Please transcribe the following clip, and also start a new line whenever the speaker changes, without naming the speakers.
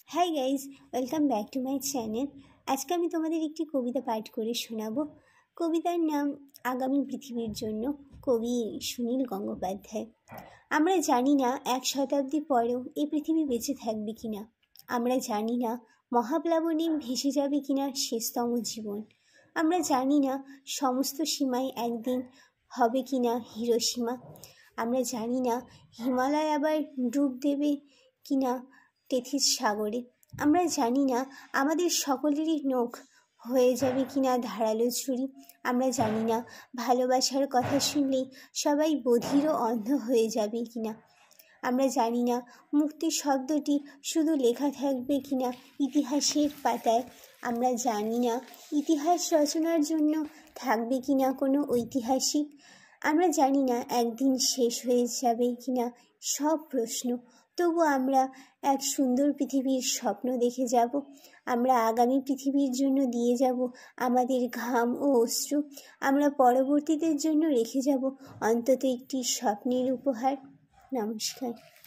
High guys, welcome back to my channel. আজকে আমি তোমাদের একটি কবিতা পাঠ করে শোনাবো। কবিতার নাম আগামী পৃথিবীর জন্য, কবি সুনীল গঙ্গোপাধ্যায়। আমরা জানি না 1 শতাব্দী পরেও এই পৃথিবী বেঁচে থাকবে কিনা। আমরা জানি না মহাপ্লাবনে ভেসে যাবে কিনা শেষতম জীবন। আমরা জানি না সমস্ত সীমায় একদিন হবে কিনা হিরোশিমা। আমরা জানি না হিমালয় আবার ডুব দেবে কিনা তেথিস সাগরে। আমরা জানি না আমাদের সকলেরই নখ হয়ে যাবে কিনা ধারালো ছুরি। আমরা জানি না ভালোবাসার কথা শুনলেই সবাই বধির ও অন্ধ হয়ে যাবে কিনা। আমরা জানি না মুক্তি শব্দটি শুধু লেখা থাকবে কিনা ইতিহাসের পাতায়। আমরা জানি না ইতিহাস রচনার জন্য থাকবে কিনা কোনো ঐতিহাসিক। আমরা জানি না একদিন শেষ হয়ে যাবে কিনা সব প্রশ্ন। তবু আমরা এক সুন্দর পৃথিবীর স্বপ্ন দেখে যাব। আমরা আগামী পৃথিবীর জন্য দিয়ে যাব আমাদের ঘাম ও অশ্রু। আমরা পরবর্তীদের জন্য রেখে যাব অন্তত একটি স্বপ্নের উপহার। নমস্কার।